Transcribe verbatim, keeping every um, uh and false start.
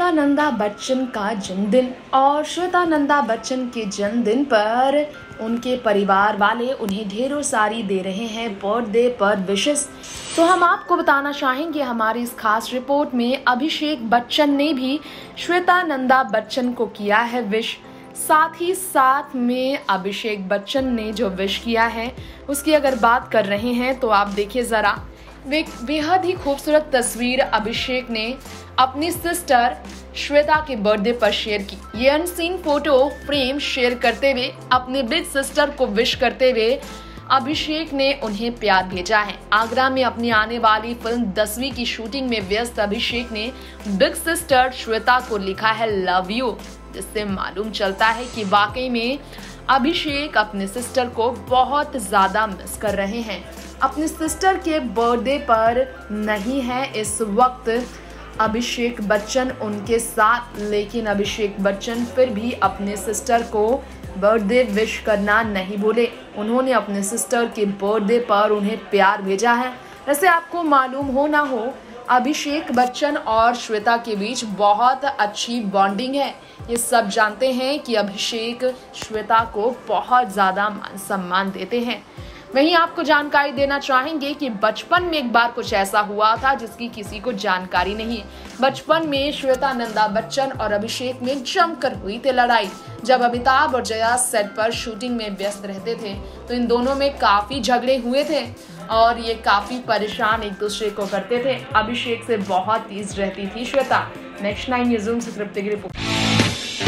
श्वेता नंदा बच्चन का जन्मदिन और श्वेता नंदा बच्चन के जन्मदिन पर उनके परिवार वाले उन्हें ढेरों सारी दे रहे हैं बर्थडे पर विशेस। तो हम आपको बताना चाहेंगे हमारी इस खास रिपोर्ट में अभिषेक बच्चन ने भी श्वेता नंदा बच्चन को किया है विश। साथ ही साथ में अभिषेक बच्चन ने जो विश किया है उसकी अगर बात कर रहे हैं तो आप देखिए जरा, वे बेहद ही खूबसूरत तस्वीर अभिषेक ने अपनी सिस्टर श्वेता के बर्थडे पर शेयर की। ये अनसीन फोटो फ्रेम शेयर करते हुए अपने बिग सिस्टर को विश करते हुए अभिषेक ने उन्हें प्यार भेजा है। आगरा में अपनी आने वाली फिल्म दसवीं की शूटिंग में व्यस्त अभिषेक ने बिग सिस्टर श्वेता को लिखा है लव यू, जिससे मालूम चलता है कि वाकई में अभिषेक अपने सिस्टर को बहुत ज्यादा मिस कर रहे हैं। अपनी सिस्टर के बर्थडे पर नहीं है इस वक्त अभिषेक बच्चन उनके साथ, लेकिन अभिषेक बच्चन फिर भी अपने सिस्टर को बर्थडे विश करना नहीं भूले। उन्होंने अपने सिस्टर के बर्थडे पर उन्हें प्यार भेजा है। वैसे आपको मालूम हो ना हो, अभिषेक बच्चन और श्वेता के बीच बहुत अच्छी बॉन्डिंग है। ये सब जानते हैं कि अभिषेक श्वेता को बहुत ज़्यादा मान सम्मान देते हैं। वहीं आपको जानकारी देना चाहेंगे कि बचपन में एक बार कुछ ऐसा हुआ था जिसकी किसी को जानकारी नहीं है। बचपन में श्वेता नंदा बच्चन और अभिषेक में जमकर हुई थी लड़ाई। जब अमिताभ और जया सेट पर शूटिंग में व्यस्त रहते थे तो इन दोनों में काफी झगड़े हुए थे और ये काफी परेशान एक दूसरे को करते थे। अभिषेक से बहुत तेज रहती थी श्वेता। नेक्स्ट नाइन न्यूज़ से तृप्ति की रिपोर्ट।